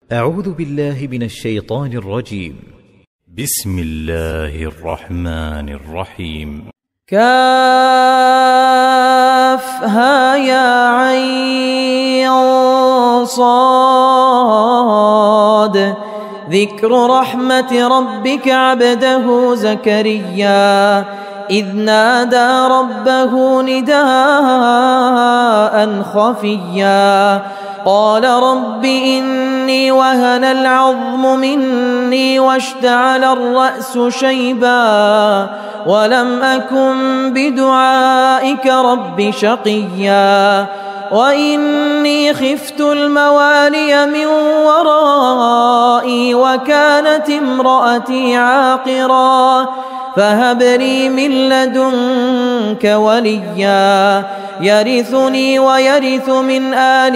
أعوذ بالله من الشيطان الرجيم. بسم الله الرحمن الرحيم. كافها يا عين صاد ذكر رحمة ربك عبده زكريا إذ نادى ربه نداء خفيا قال رب إني وهن العظم مني واشتعل الرأس شيبا ولم أكن بدعائك رب شقيا وإني خفت الموالي من ورائي وكانت امرأتي عاقرا فهب لي من لدنك وليا يرثني ويرث من آل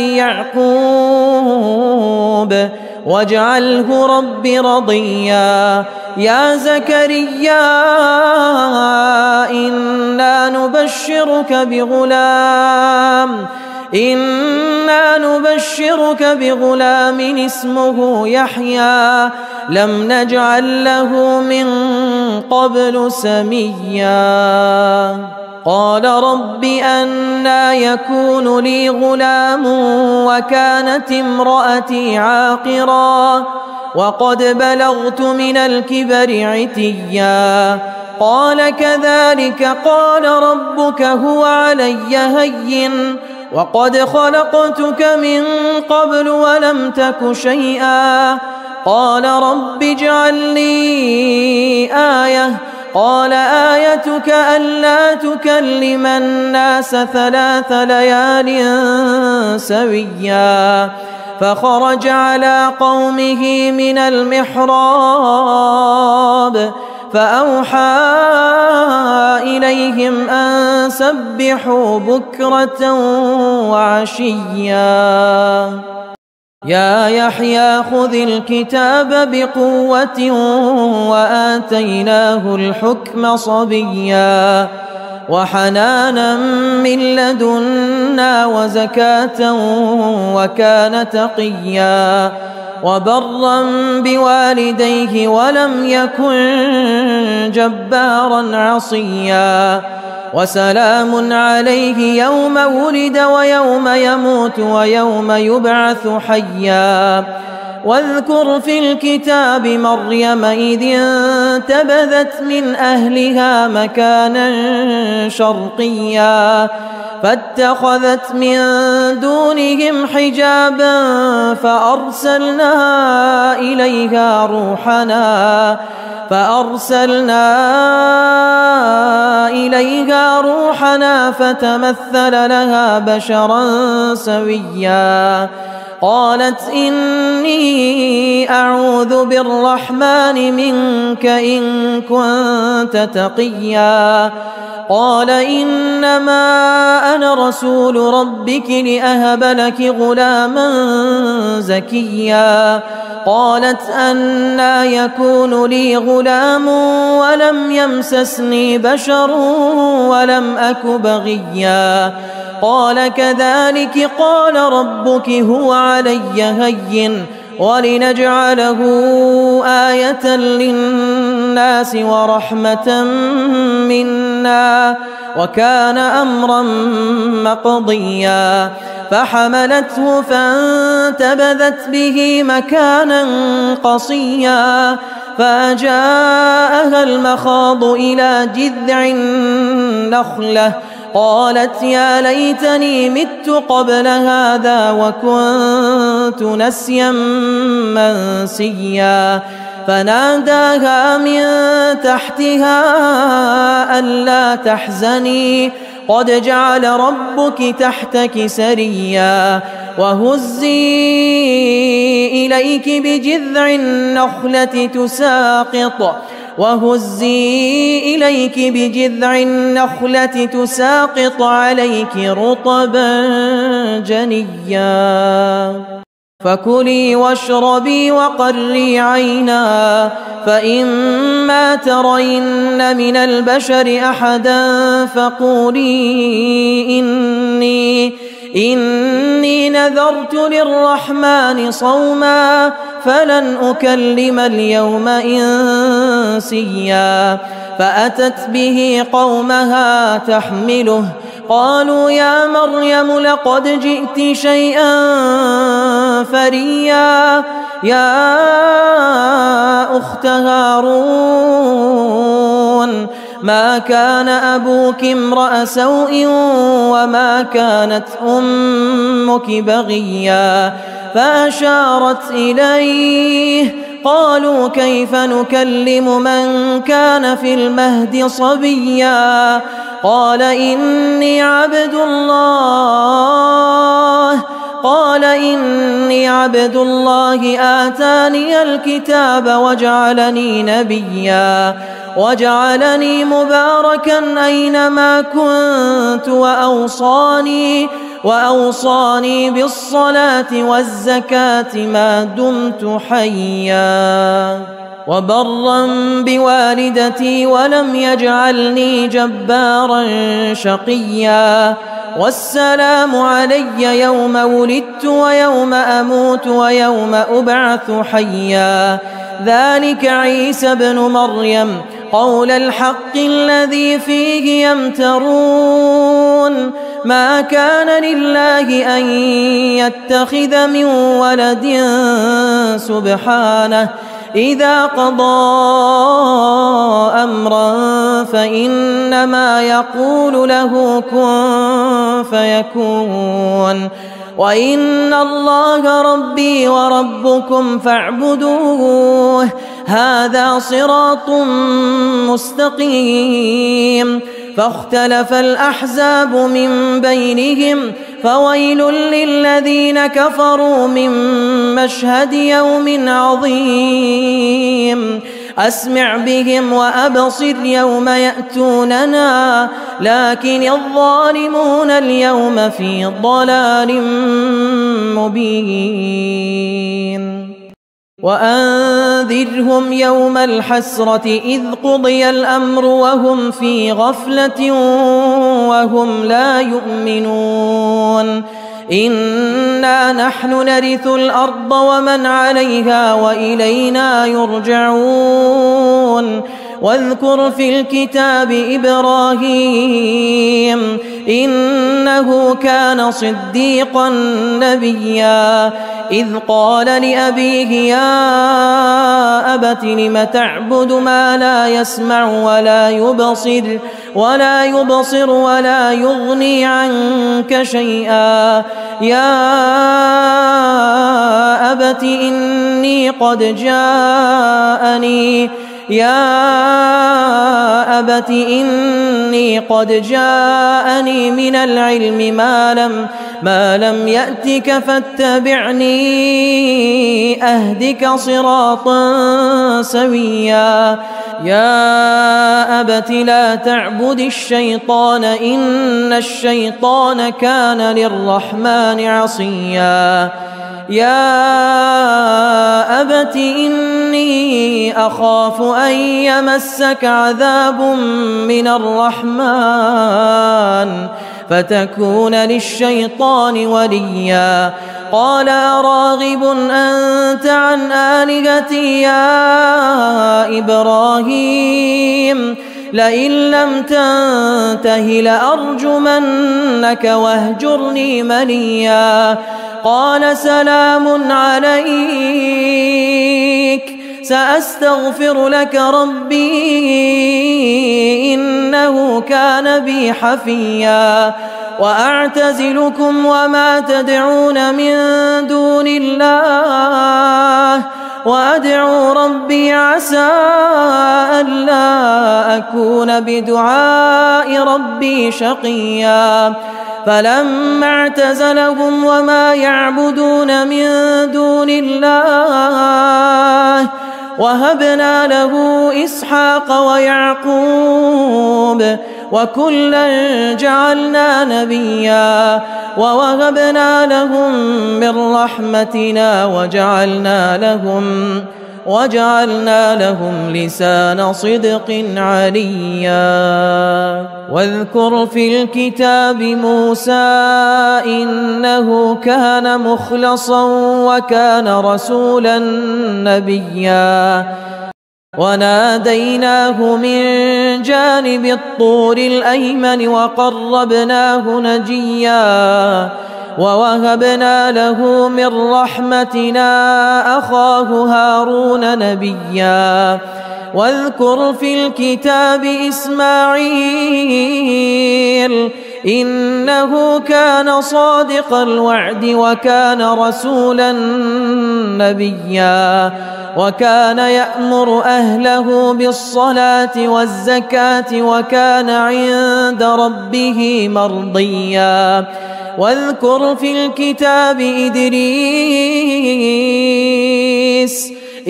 يعقوب واجعله رب رضيا يا زكريا إنا نبشرك بغلام اسمه يحيى لم نجعل له من قبل سميا قال رب أنى يكون لي غلام وكانت امرأتي عاقرا وقد بلغت من الكبر عتيا قال كذلك قال ربك هو علي هين وقد خلقتك من قبل ولم تك شيئا قال رب اجعل لي آية قال آيتك ألا تكلم الناس 3 ليال سويا فخرج على قومه من المحراب فأوحى إليهم أن سبحوا بكرة وعشيا يا يحيى خذ الكتاب بقوة وآتيناه الحكم صبيا وحنانا من لدنا وزكاة وكان تقيا وبرا بوالديه ولم يكن جبارا عصيا وسلام عليه يوم ولد ويوم يموت ويوم يبعث حيا واذكر في الكتاب مريم إذ انتبذت من أهلها مكانا شرقيا فاتخذت من دونهم حجابا فأرسلنا إليها روحنا فتمثل لها بشرا سويا قالت إني أعوذ بالرحمن منك إن كنت تقيا قال إنما أنا رسول ربك لأهب لك غلاما زكيا قالت أنى يكون لي غلام ولم يمسسني بشر ولم أك بغيا قال كذلك قال ربك هو علي هين ولنجعله آية للناس ورحمة منا وكان أمرا مقضيا فحملته فانتبذت به مكانا قصيا فجاءها المخاض إلى جذع النخلة قالت يا ليتني مت قبل هذا وكنت نسيا منسيا فناداها من تحتها ألا تحزني قد جعل ربك تحتك سريا وهزي إليك بجذع النخلة تساقط عليك رطبا جنيا فكلي واشربي وقري عينا فإما ترين من البشر أحدا فقولي إني نذرت للرحمن صوما فلن أكلم اليوم إنسيا فأتت به قومها تحمله قالوا يا مريم لقد جئت شيئا فريا يا أخت هارون ما كان أبوك امرأ سوء وما كانت أمك بغيا فأشارت إليه قالوا كيف نكلم من كان في المهد صبيا قال إني عبد الله آتاني الكتاب وجعلني نبيا وجعلني مباركا أينما كنت وأوصاني بالصلاة والزكاة ما دمت حيا وبرا بوالدتي ولم يجعلني جبارا شقيا والسلام علي يوم ولدت ويوم أموت ويوم أبعث حيا ذلك عيسى ابن مريم قول الحق الذي فيه يمترون ما كان لله أن يتخذ من ولد سبحانه إذا قضى أمرا فإنما يقول له كن فيكون وإن الله ربي وربكم فاعبدوه هذا صراط مستقيم فاختلف الأحزاب من بينهم فويل للذين كفروا من مشهد يوم عظيم أسمع بهم وأبصر يوم يأتوننا لكن الظالمون اليوم في ضلال مبين وأنذرهم يوم الحسرة إذ قضي الأمر وهم في غفلة وهم لا يؤمنون إنا نحن نرث الأرض ومن عليها وإلينا يرجعون واذكر في الكتاب إبراهيم إنه كان صديقا نبيا إذ قال لأبيه يا أبت لم تعبد ما لا يسمع ولا يبصر ولا يغني عنك شيئا يا أبت إني قد جاءني من العلم ما لم يأتك فاتبعني أهدك صراطا سويا يا أبت لا تعبد الشيطان إن الشيطان كان للرحمن عصيا يا أبت إني أخاف أن يمسك عذاب من الرحمن فتكون للشيطان وليا قال أراغب أنت عن آلهتي يا إبراهيم لئن لم تنته لأرجمنك واهجرني مليا قال سلام عليك سأستغفر لك ربي إنه كان بي حفيا وأعتزلكم وما تدعون من دون الله وأدعو ربي عسى ألا أكون بدعاء ربي شقيا فلما اعتزلهم وما يعبدون من دون الله وهبنا له إسحاق ويعقوب وكلا جعلنا نبيا ووهبنا لهم من رحمتنا وجعلنا لهم لسان صدق عليا. واذكر في الكتاب موسى إنه كان مخلصا وكان رسولا نبيا. وناديناه من جانب الطور الأيمن وقربناه نجيا. ووهبنا له من رحمتنا أخاه هارون نبيا. واذكر في الكتاب إسماعيل إنه كان صادق الوعد وكان رسولا نبيا. وكان يأمر أهله بالصلاة والزكاة وكان عند ربه مرضيا. واذكر في الكتاب إدريس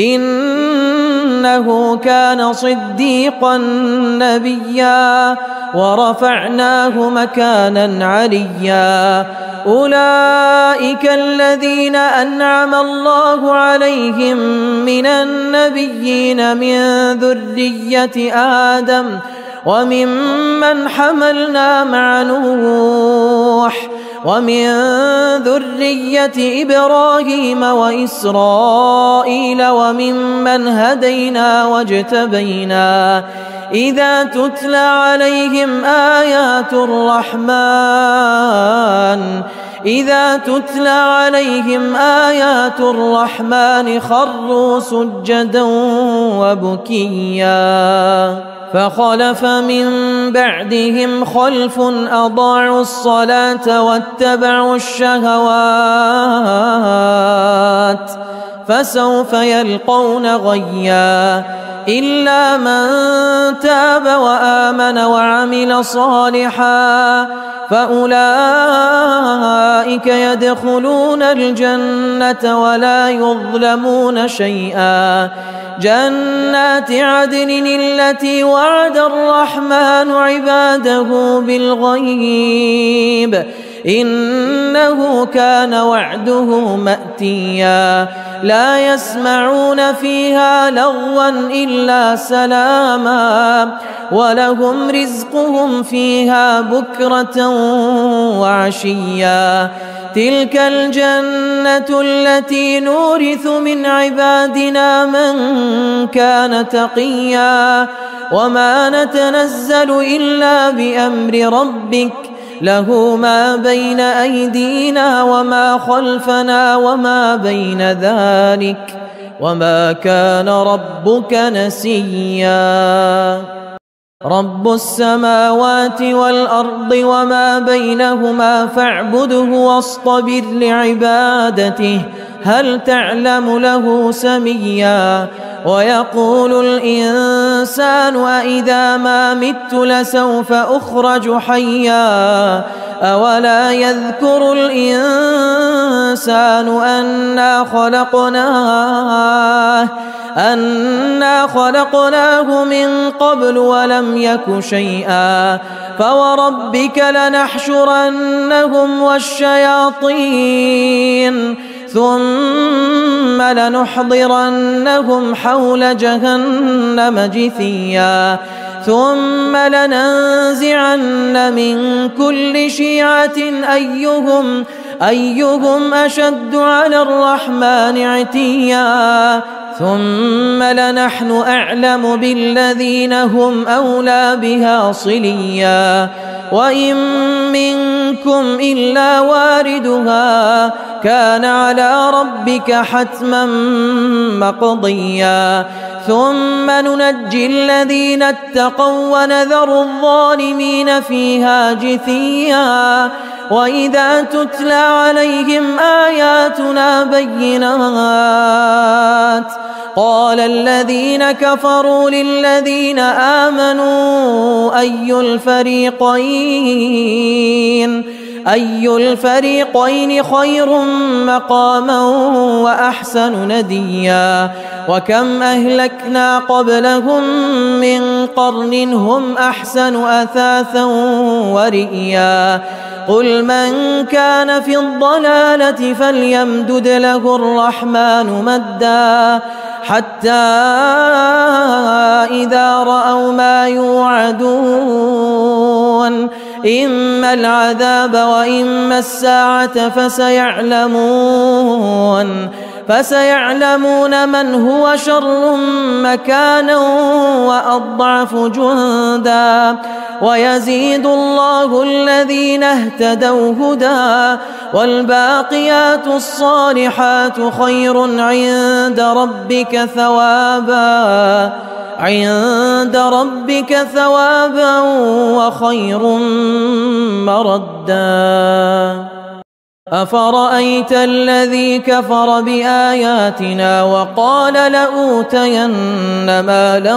إنه كان صديقا نبيا ورفعناه مكانا عليا. أولئك الذين أنعم الله عليهم من النبيين من ذرية آدم وممن حملنا مع نوح ومن ذرية إبراهيم وإسرائيل وممن هدينا واجتبينا. إذا تتلى عليهم آيات الرحمن خروا سجدا وبكيا. فخلف من بعدهم خلف أضاعوا الصلاة واتبعوا الشهوات فسوف يلقون غيا. إلا من تاب وآمن وعمل صالحا فأولئك يدخلون الجنة ولا يظلمون شيئا. جنات عدن التي وعد الرحمن عباده بالغيب إنه كان وعده مأتيا. لا يسمعون فيها لغوا إلا سلاما ولهم رزقهم فيها بكرة وعشيا. تلك الجنة التي نورث من عبادنا من كان تقيا. وما نتنزل إلا بأمر ربك له ما بين أيدينا وما خلفنا وما بين ذلك وما كان ربك نسيا. رب السماوات والأرض وما بينهما فاعبده واصطبر لعبادته هل تعلم له سميا. ويقول الإنسان أإذا ما مت لسوف أخرج حيا. أولا يذكر الإنسان أنا خلقناه من قبل ولم يك شيئا. فوربك لنحشرنهم والشياطين ثم لنحضرنهم حول جهنم جثيا. ثم لننزعن من كل شيعة أيهم أشد على الرحمن عتيا. ثم لنحن أعلم بالذين هم أولى بها صليا. وإن منكم إلا واردها كان على ربك حتما مقضيا. ثم ننجي الذين اتقوا ونذر الظالمين فيها جثيا. وإذا تتلى عليهم آياتنا بينات قال الذين كفروا للذين آمنوا أي الفريقين خير مقاما وأحسن نديا. وكم أهلكنا قبلهم من قرن هم أحسن أثاثا ورئيا. قل من كان في الضلالة فليمدد له الرحمن مدا حتى إذا رأوا ما يوعدون إما العذاب وإما الساعة فسيعلمون من هو شر مكانا وأضعف جندا ويزيد الله الذين اهتدوا هدى والباقيات الصالحات خير عند ربك ثوابا وخير مردا. أفرأيت الذي كفر بآياتنا وقال لأوتين مالا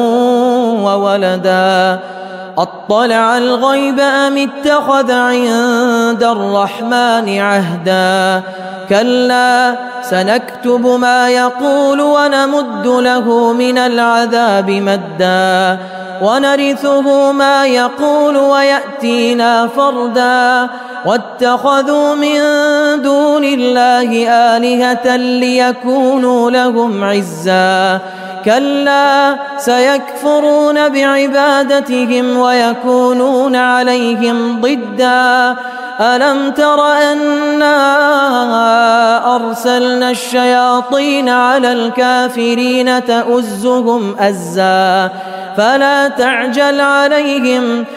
وولدا أطلع الغيب أم اتخذ عند الرحمن عهدا كلا سنكتب ما يقول ونمد له من العذاب مدا ونرثه ما يقول ويأتينا فردا واتخذوا من دون الله آلهة ليكونوا لهم عزا كلا سيكفرون بعبادتهم ويكونون عليهم ضدا ألم تر أنا أرسلنا الشياطين على الكافرين تؤزهم أزا فلا تعجل عليهم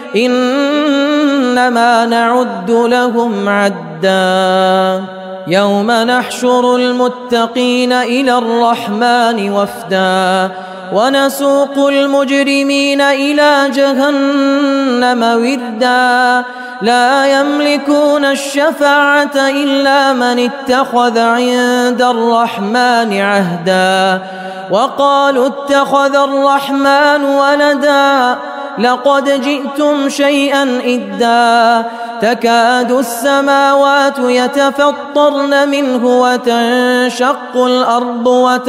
إنما نعد لهم عدا يوم نحشر المتقين إلى الرحمن وفدا ونسوق المجرمين إلى جهنم وردا لا يملكون الشفاعة إلا من اتخذ عند الرحمن عهدا وقالوا اتخذ الرحمن ولدا لقد جئتم شيئا إدا تكاد السماوات يتفطرن منه وتنشق الأرض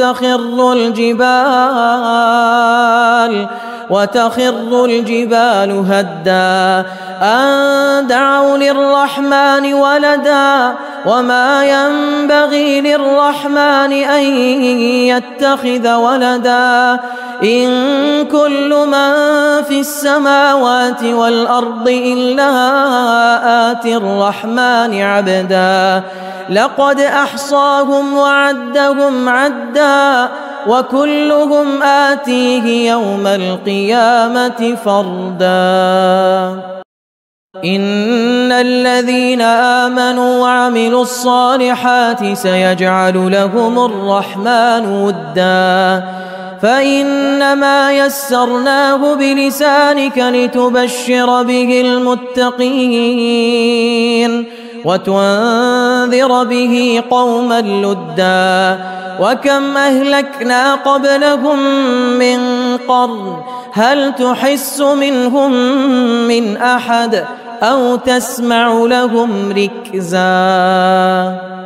وتخر الجبال هدا أن دعوا للرحمن ولدا وما ينبغي للرحمن أن يتخذ ولدا إن كل من في السماوات والأرض إلا آتي الرحمن عبدا لقد أحصاهم وعدهم عدا وكلهم آتيه يوم القيامة فردا إن الذين آمنوا وعملوا الصالحات سيجعل لهم الرحمن ودا فإنما يسرناه بلسانك لتبشر به المتقين وتنذر به قوما لدا وكم أهلكنا قبلهم من قرن هل تحس منهم من أحد أو تسمع لهم ركزا